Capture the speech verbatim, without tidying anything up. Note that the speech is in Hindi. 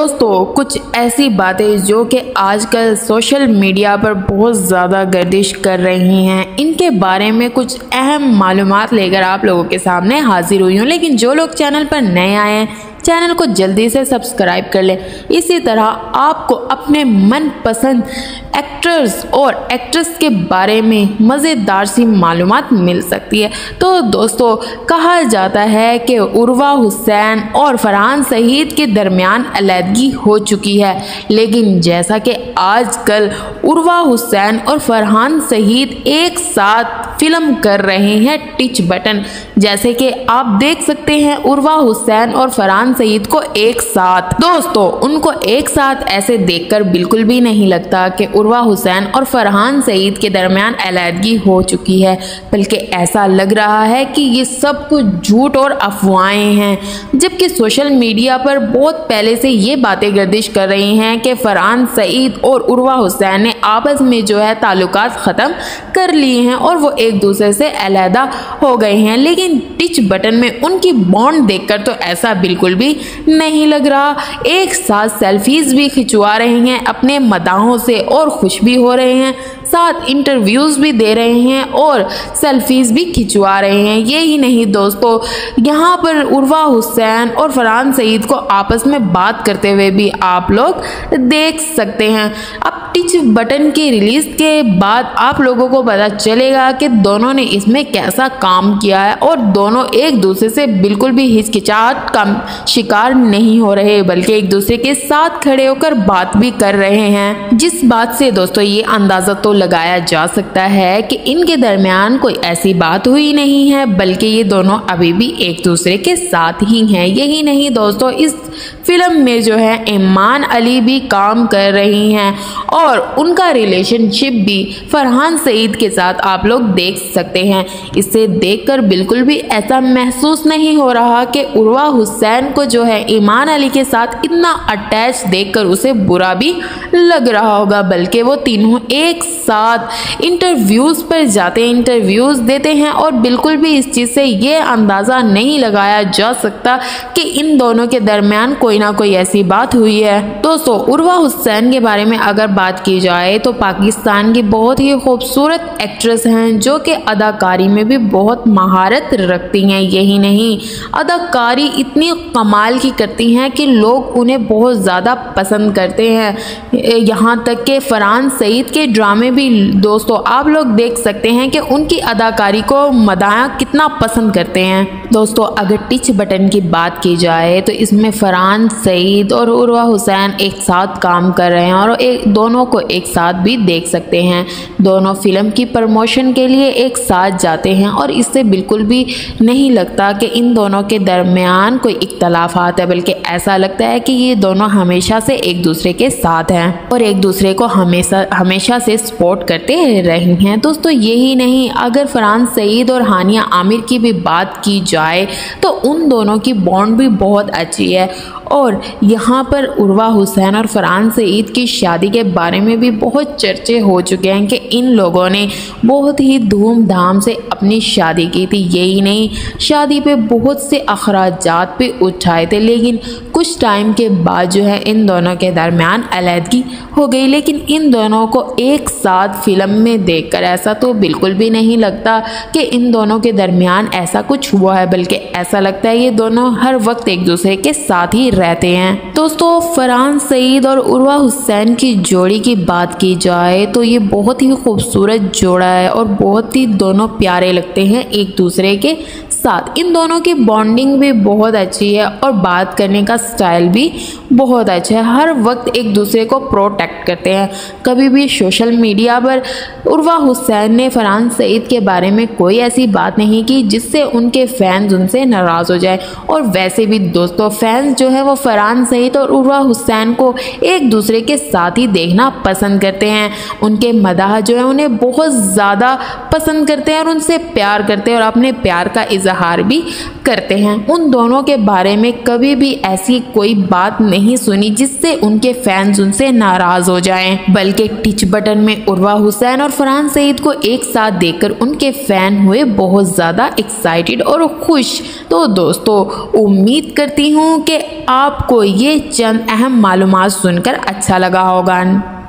दोस्तों कुछ ऐसी बातें जो कि आजकल सोशल मीडिया पर बहुत ज़्यादा गर्दिश कर रही हैं, इनके बारे में कुछ अहम मालूमात लेकर आप लोगों के सामने हाजिर हुई हूँ। लेकिन जो लोग चैनल पर नए आए हैं चैनल को जल्दी से सब्सक्राइब कर लें। इसी तरह आपको अपने मनपसंद एक्टर्स और एक्ट्रेस के बारे में मज़ेदार सी मालूमात मिल सकती है। तो दोस्तों कहा जाता है कि उर्वा हुसैन और फरहान सईद के दरमियान अलहदगी हो चुकी है, लेकिन जैसा कि आजकल उर्वा हुसैन और फरहान सईद एक साथ फिल्म कर रहे हैं टिच बटन, जैसे कि आप देख सकते हैं उर्वा हुसैन और फरहान सईद को एक साथ। दोस्तों उनको एक साथ ऐसे देखकर बिल्कुल भी नहीं लगता कि उर्वा हुसैन और फरहान सईद के दरमियान अलहदगी हो चुकी है, बल्कि ऐसा लग रहा है कि ये सब कुछ झूठ और अफवाहें हैं। जबकि सोशल मीडिया पर बहुत पहले से ये बातें गर्दिश कर रही हैं कि फरहान सईद और उर्वा हुसैन ने आपस में जो है ताल्लुकात ख़त्म कर लिए हैं और वो एक दूसरे से अलहदा हो गए हैं, लेकिन टिच बटन में उनकी बॉन्ड देखकर तो ऐसा बिल्कुल भी नहीं लग रहा। एक साथ सेल्फीज भी खिंचवा रहे हैं अपने मदाहों से और खुश भी हो रहे हैं, साथ इंटरव्यूज भी दे रहे हैं और सेल्फीज भी खिंचवा रहे हैं। यही नहीं दोस्तों, यहाँ पर उर्वा हुसैन और फरहान सईद को आपस में बात करते हुए भी आप लोग देख सकते हैं। अब टिच बटन के रिलीज के बाद आप लोगों को पता चलेगा कि दोनों ने इसमें कैसा काम किया है और दोनों एक दूसरे से बिल्कुल भी हिचकिचाहट का शिकार नहीं हो रहे, बल्कि एक दूसरे के साथ खड़े होकर बात भी कर रहे हैं। जिस बात से दोस्तों ये अंदाजा तो लगाया जा सकता है कि इनके दरमियान कोई ऐसी बात हुई नहीं है, बल्कि ये दोनों अभी भी एक दूसरे के साथ ही हैं। यही नहीं दोस्तों, इस फिल्म में जो है ईमान अली भी काम कर रही हैं और उनका रिलेशनशिप भी फरहान सईद के साथ आप लोग देख सकते हैं। इसे देखकर बिल्कुल भी ऐसा महसूस नहीं हो रहा कि उर्वा हुसैन को जो है ईमान अली के साथ इतना अटैच देखकर उसे बुरा भी लग रहा होगा, बल्कि वो तीनों एक साथ इंटरव्यूज पर जाते हैं, इंटरव्यूज देते हैं और बिल्कुल भी इस चीज़ से ये अंदाज़ा नहीं लगाया जा सकता कि इन दोनों के दरमियान कोई ना कोई ऐसी बात हुई है। दोस्तों उर्वा हुसैन के बारे में अगर बात की जाए तो पाकिस्तान की बहुत ही खूबसूरत एक्ट्रेस हैं जो कि अदाकारी में भी बहुत महारत रखती हैं। यही नहीं, अदाकारी इतनी कमाल की करती हैं कि लोग उन्हें बहुत ज़्यादा पसंद करते हैं। यहाँ तक कि फरहान सईद के ड्रामे भी दोस्तों आप लोग देख सकते हैं कि उनकी अदाकारी को मदाया कितना पसंद करते हैं। दोस्तों अगर टिच बटन की बात की जाए तो इसमें फरहान सईद और उर्वा हुसैन एक साथ काम कर रहे हैं और एक दोनों को एक साथ भी देख सकते हैं। दोनों फिल्म की प्रमोशन के लिए एक साथ जाते हैं और इससे बिल्कुल भी नहीं लगता कि इन दोनों के दरमियान कोई इख्तलाफात है, बल्कि ऐसा लगता है कि ये दोनों हमेशा से एक दूसरे के साथ हैं और एक दूसरे को हमेशा हमेशा से सपोर्ट करते रहे हैं। दोस्तों यही नहीं, अगर फरहान सईद और हानिया आमिर की भी बात की जाए तो उन दोनों की बॉन्ड भी बहुत अच्छी है और यहाँ पर उर्वा हुसैन और फरहान सईद की शादी के बारे में भी बहुत चर्चे हो चुके हैं कि इन लोगों ने बहुत ही धूमधाम से अपनी शादी की थी। यही नहीं, शादी पे बहुत से अखराजात भी उठाए थे, लेकिन कुछ टाइम के बाद जो है इन दोनों के दरमियान अलहदगी हो गई। लेकिन इन दोनों को एक साथ फिल्म में देखकर ऐसा तो बिल्कुल भी नहीं लगता कि इन दोनों के दरमियान ऐसा कुछ हुआ है, बल्कि ऐसा लगता है ये दोनों हर वक्त एक दूसरे के साथ ही रहते हैं। दोस्तों फरहान सईद और उर्वा हुसैन की जोड़ी की बात की जाए तो ये बहुत ही खूबसूरत जोड़ा है और बहुत ही दोनों प्यारे लगते हैं एक दूसरे के साथ। इन दोनों की बॉन्डिंग भी बहुत अच्छी है और बात करने का स्टाइल भी बहुत अच्छा है। हर वक्त एक दूसरे को प्रोटेक्ट करते हैं। कभी भी सोशल मीडिया पर उर्वा हुसैन ने फरहान सईद के बारे में कोई ऐसी बात नहीं की जिससे उनके फैंस उनसे नाराज़ हो जाए, और वैसे भी दोस्तों फैंस जो है वो फरहान सईद और उर्वा हुसैन को एक दूसरे के साथ ही देखना पसंद करते हैं। उनके मदाह जो है उन्हें बहुत ज़्यादा पसंद करते हैं और उनसे प्यार करते हैं और अपने प्यार का इजहार भी करते हैं। उन दोनों के बारे में कभी भी ऐसी कोई बात नहीं सुनी जिससे उनके फैंस उनसे नाराज हो जाएं, बल्कि टिच बटन में उर्वा हुसैन और फरहान सईद को एक साथ देखकर उनके फैन हुए बहुत ज़्यादा एक्साइटेड और खुश। तो दोस्तों उम्मीद करती हूँ कि आपको ये चंद अहम मालूमात सुनकर अच्छा लगा होगा।